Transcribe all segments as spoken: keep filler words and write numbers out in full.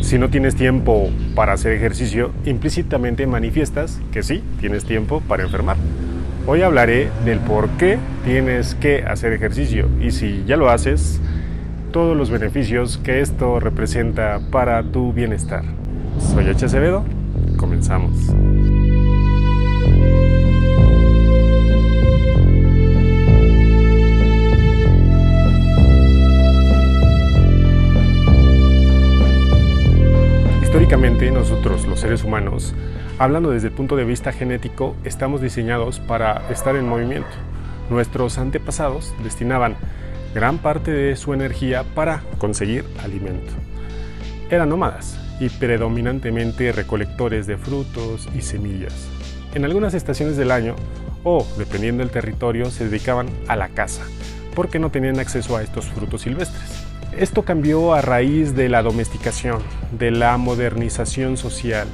Si no tienes tiempo para hacer ejercicio, implícitamente manifiestas que sí tienes tiempo para enfermar. Hoy hablaré del por qué tienes que hacer ejercicio y si ya lo haces, todos los beneficios que esto representa para tu bienestar. Soy H. Acevedo, comenzamos. Históricamente, nosotros, los seres humanos, hablando desde el punto de vista genético, estamos diseñados para estar en movimiento. Nuestros antepasados destinaban gran parte de su energía para conseguir alimento. Eran nómadas y predominantemente recolectores de frutos y semillas. En algunas estaciones del año, o dependiendo del territorio, se dedicaban a la caza, porque no tenían acceso a estos frutos silvestres. Esto cambió a raíz de la domesticación, de la modernización social,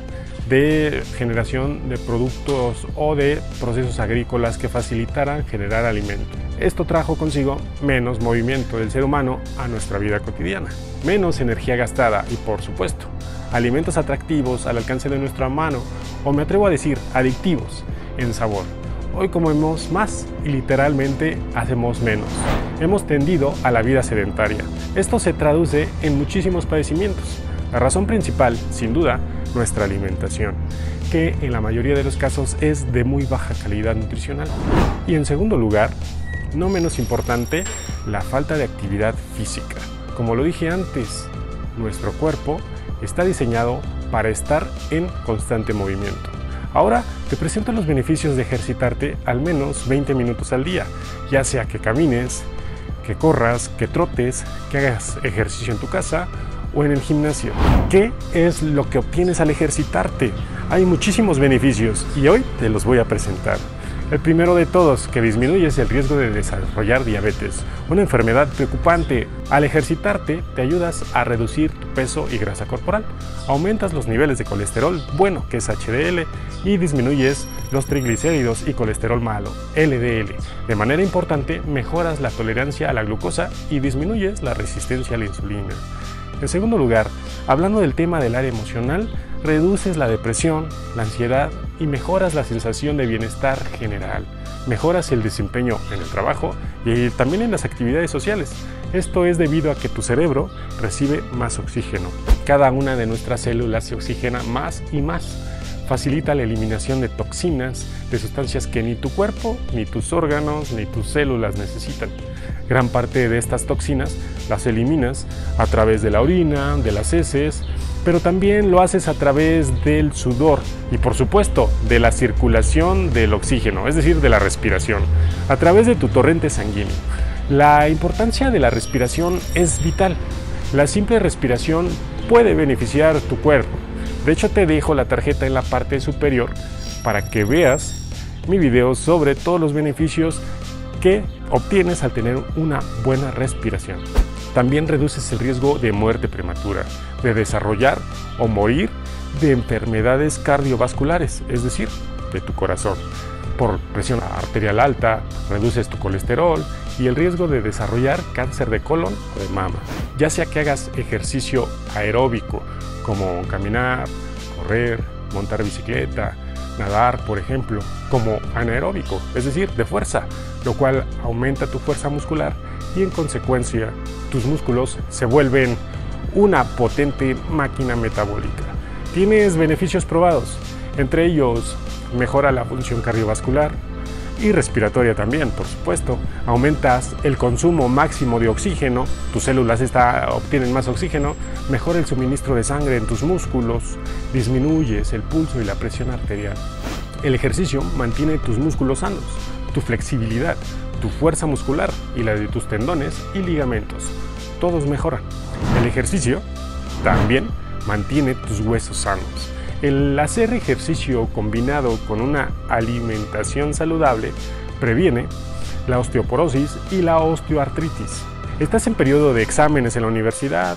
de generación de productos o de procesos agrícolas que facilitaran generar alimento. Esto trajo consigo menos movimiento del ser humano a nuestra vida cotidiana, menos energía gastada y, por supuesto, alimentos atractivos al alcance de nuestra mano, o me atrevo a decir, adictivos en sabor. Hoy comemos más y literalmente hacemos menos. Hemos tendido a la vida sedentaria. Esto se traduce en muchísimos padecimientos. La razón principal, sin duda, nuestra alimentación, que en la mayoría de los casos es de muy baja calidad nutricional. Y en segundo lugar, no menos importante, la falta de actividad física. Como lo dije antes, nuestro cuerpo está diseñado para estar en constante movimiento. Ahora te presento los beneficios de ejercitarte al menos veinte minutos al día, ya sea que camines, que corras, que trotes, que hagas ejercicio en tu casa o en el gimnasio. ¿Qué es lo que obtienes al ejercitarte? Hay muchísimos beneficios y hoy te los voy a presentar. El primero de todos, que disminuyes el riesgo de desarrollar diabetes, una enfermedad preocupante. Al ejercitarte, te ayudas a reducir tu peso y grasa corporal, aumentas los niveles de colesterol bueno, que es H D L, y disminuyes los triglicéridos y colesterol malo, L D L. De manera importante, mejoras la tolerancia a la glucosa y disminuyes la resistencia a la insulina. En segundo lugar, hablando del tema del área emocional, reduces la depresión, la ansiedad y mejoras la sensación de bienestar general. Mejoras el desempeño en el trabajo y también en las actividades sociales. Esto es debido a que tu cerebro recibe más oxígeno. Cada una de nuestras células se oxigena más y más. Facilita la eliminación de toxinas, de sustancias que ni tu cuerpo, ni tus órganos, ni tus células necesitan. Gran parte de estas toxinas las eliminas a través de la orina, de las heces, pero también lo haces a través del sudor y, por supuesto, de la circulación del oxígeno, es decir, de la respiración, a través de tu torrente sanguíneo. La importancia de la respiración es vital. La simple respiración puede beneficiar tu cuerpo. De hecho, te dejo la tarjeta en la parte superior para que veas mi video sobre todos los beneficios que obtienes al tener una buena respiración. También reduces el riesgo de muerte prematura, de desarrollar o morir de enfermedades cardiovasculares, es decir, de tu corazón. Por presión arterial alta, reduces tu colesterol y el riesgo de desarrollar cáncer de colon o de mama. Ya sea que hagas ejercicio aeróbico, como caminar, correr, montar bicicleta, nadar, por ejemplo, como anaeróbico, es decir, de fuerza, lo cual aumenta tu fuerza muscular y en consecuencia tus músculos se vuelven una potente máquina metabólica. Tienes beneficios probados, entre ellos mejora la función cardiovascular y respiratoria también, por supuesto. Aumentas el consumo máximo de oxígeno, tus células está, obtienen más oxígeno, mejora el suministro de sangre en tus músculos, disminuyes el pulso y la presión arterial. El ejercicio mantiene tus músculos sanos, tu flexibilidad, tu fuerza muscular y la de tus tendones y ligamentos. Todos mejoran. El ejercicio también mantiene tus huesos sanos. El hacer ejercicio combinado con una alimentación saludable previene la osteoporosis y la osteoartritis. ¿Estás en periodo de exámenes en la universidad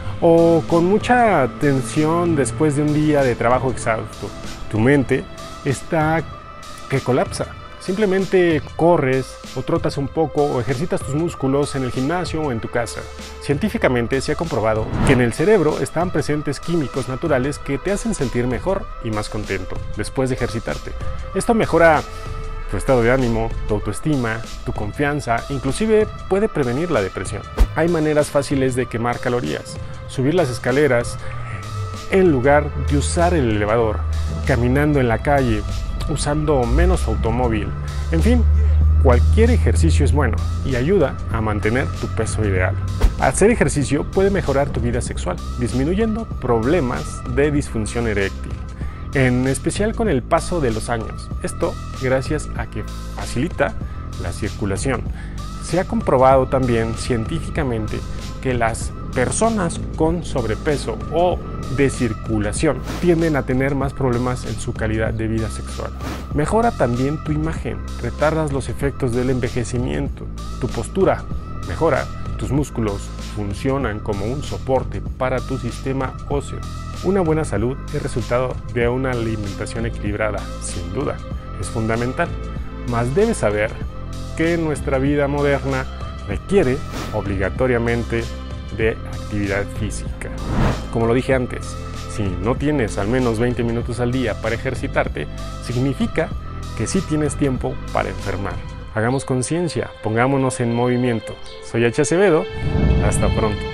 o con mucha tensión después de un día de trabajo exhausto? Tu mente está que colapsa. Simplemente corres o trotas un poco o ejercitas tus músculos en el gimnasio o en tu casa. Científicamente se ha comprobado que en el cerebro están presentes químicos naturales que te hacen sentir mejor y más contento después de ejercitarte. Esto mejora tu estado de ánimo, tu autoestima, tu confianza, inclusive puede prevenir la depresión. Hay maneras fáciles de quemar calorías. Subir las escaleras en lugar de usar el elevador, caminando en la calle, usando menos automóvil. En fin, cualquier ejercicio es bueno y ayuda a mantener tu peso ideal. Hacer ejercicio puede mejorar tu vida sexual, disminuyendo problemas de disfunción eréctil, en especial con el paso de los años. Esto gracias a que facilita la circulación. Se ha comprobado también científicamente que las personas con sobrepeso o de circulación tienden a tener más problemas en su calidad de vida sexual. Mejora también tu imagen, retardas los efectos del envejecimiento, tu postura mejora, tus músculos funcionan como un soporte para tu sistema óseo. Una buena salud es resultado de una alimentación equilibrada, sin duda, es fundamental, mas debes saber que nuestra vida moderna requiere obligatoriamente de actividad física. Como lo dije antes, si no tienes al menos veinte minutos al día para ejercitarte, significa que sí tienes tiempo para enfermar. Hagamos conciencia, pongámonos en movimiento. Soy H. Acevedo, hasta pronto.